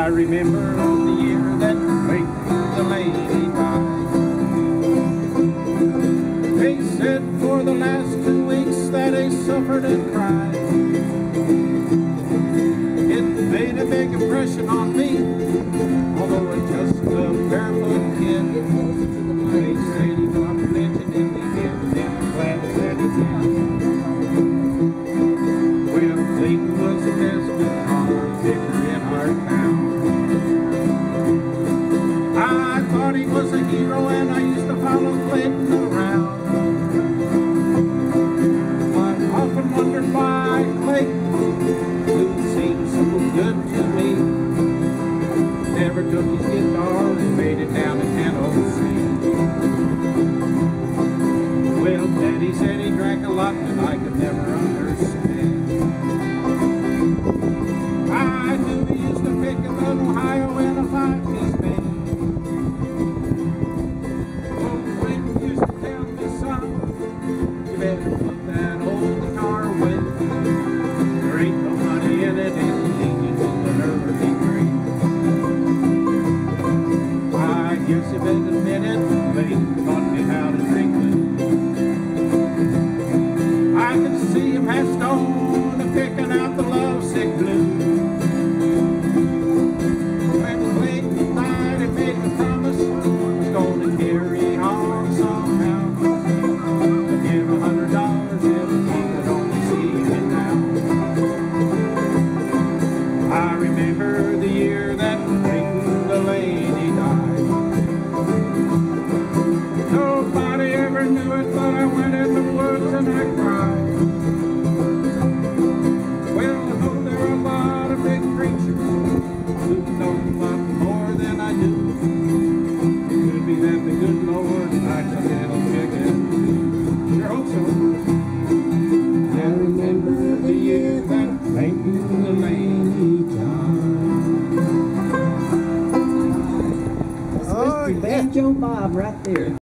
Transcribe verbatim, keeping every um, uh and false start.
I remember the year that Clayton Delaney died. They said for the last two weeks that he suffered and cried. It made a big impression on me, although it's just a barefoot kid. They said he got mentioned in the end, and I'm glad that he did. Well, Clayton was a Midland car vicar in our town. I thought he was a hero, and I used to follow Clayton around. I often wondered why Clayton, who seemed so good to me, never took his guitar and made it down to Tennessee. Well, Daddy said he drank a lot that I could never understand. I knew he used to pick up in Ohio in a five-piece band. Oh, Clayton used to tell me, son, you better put that old guitar away. There ain't no money in it, and you will never be great. I guess you better admit it, Clayton taught me how to drink it. I could see him half stoned and picking out the lovesick blues. When Clayton died, he made the promise he was going to carry on somehow. I'd give a hundred dollars if he could only see me now. I remember the year that Clayton Delaney died. Nobody ever knew it, but I went in the woods and I cried. Well, I know there are a lot of big preachers who know a lot more than I do. It could be that the good Lord likes a little chicken. Sure hope so. I remember the year that Clayton Delaney died. That's Mister Banjo Bob right there.